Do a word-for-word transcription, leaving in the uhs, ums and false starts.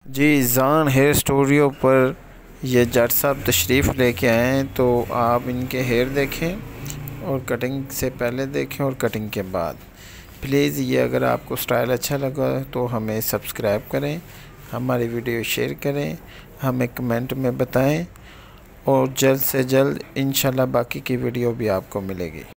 जी ज़ान hair studio पर ये जट साहब तशरीफ़ लेके आए हैं, तो आप इनके हेयर देखें और कटिंग से पहले देखें और कटिंग के बाद। प्लीज़ ये अगर आपको स्टाइल अच्छा लगा तो हमें सब्सक्राइब करें, हमारी वीडियो शेयर करें, हमें कमेंट में बताएं और जल्द से जल्द इंशाल्लाह बाकी की वीडियो भी आपको मिलेगी।